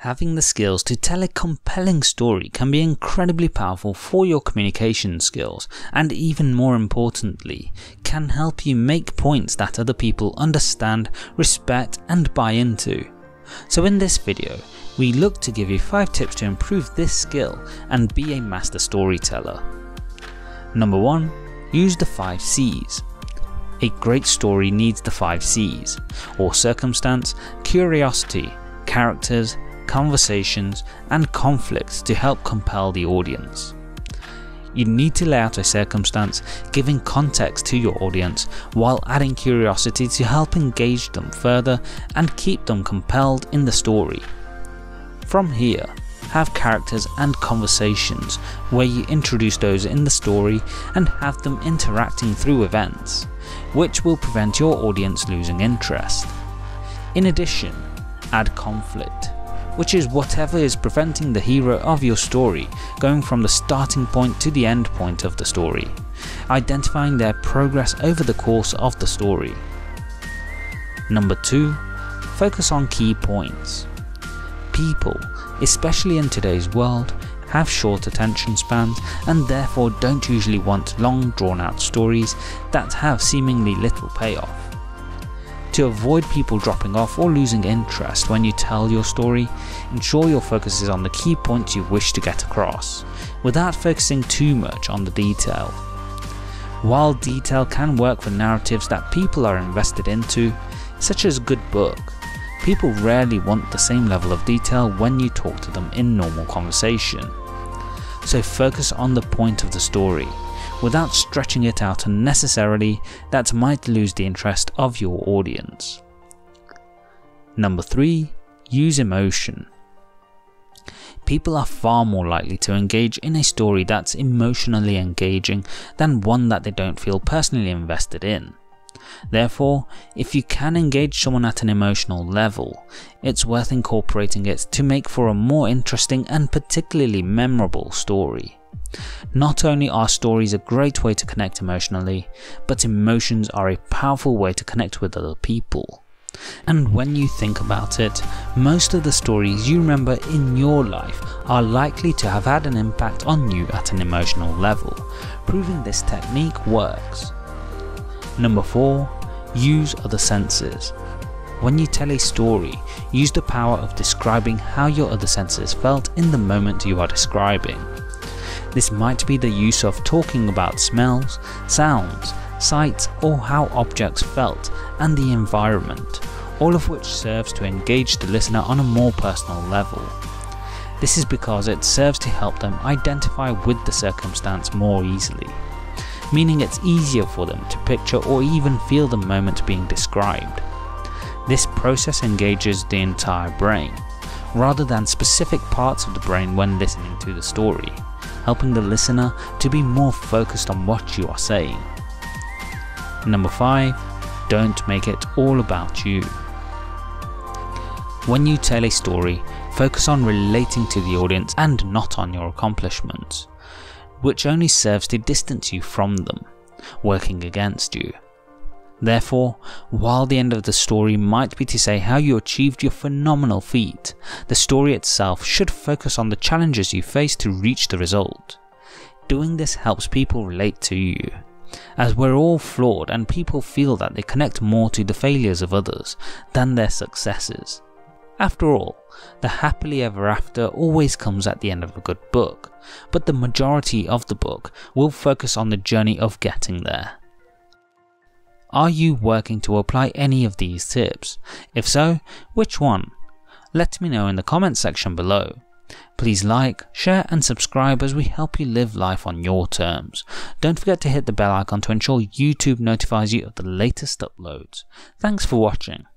Having the skills to tell a compelling story can be incredibly powerful for your communication skills, and even more importantly, can help you make points that other people understand, respect and buy into. So in this video, we look to give you 5 tips to improve this skill and be a master storyteller. Number 1. Use the 5 C's. A great story needs the 5 C's, or circumstance, curiosity, characters, conversations and conflicts to help compel the audience. You need to lay out a circumstance, giving context to your audience while adding curiosity to help engage them further and keep them compelled in the story. From here, have characters and conversations where you introduce those in the story and have them interacting through events, which will prevent your audience losing interest. In addition, add conflict, which is whatever is preventing the hero of your story going from the starting point to the end point of the story, identifying their progress over the course of the story. Number 2. Focus on key points. People, especially in today's world, have short attention spans and therefore don't usually want long drawn out stories that have seemingly little payoff. To avoid people dropping off or losing interest when you tell your story, ensure your focus is on the key points you wish to get across, without focusing too much on the detail. While detail can work for narratives that people are invested into, such as a good book, people rarely want the same level of detail when you talk to them in normal conversation. So focus on the point of the story, without stretching it out unnecessarily that might lose the interest of your audience. Number 3. Use emotion. People are far more likely to engage in a story that's emotionally engaging than one that they don't feel personally invested in. Therefore, if you can engage someone at an emotional level, it's worth incorporating it to make for a more interesting and particularly memorable story. Not only are stories a great way to connect emotionally, but emotions are a powerful way to connect with other people. And when you think about it, most of the stories you remember in your life are likely to have had an impact on you at an emotional level, proving this technique works. Number 4. Use other senses. When you tell a story, use the power of describing how your other senses felt in the moment you are describing. This might be the use of talking about smells, sounds, sights or how objects felt and the environment, all of which serves to engage the listener on a more personal level. This is because it serves to help them identify with the circumstance more easily, meaning it's easier for them to picture or even feel the moment being described. This process engages the entire brain, rather than specific parts of the brain when listening to the story, helping the listener to be more focused on what you are saying. Number 5. Don't make it all about you. When you tell a story, focus on relating to the audience and not on your accomplishments, which only serves to distance you from them, working against you. Therefore, while the end of the story might be to say how you achieved your phenomenal feat, the story itself should focus on the challenges you faced to reach the result. Doing this helps people relate to you, as we're all flawed and people feel that they connect more to the failures of others than their successes. After all, the happily ever after always comes at the end of a good book, but the majority of the book will focus on the journey of getting there. Are you working to apply any of these tips? If so, which one? Let me know in the comment section below. Please like, share and subscribe as we help you live life on your terms. Don't forget to hit the bell icon to ensure YouTube notifies you of the latest uploads. Thanks for watching.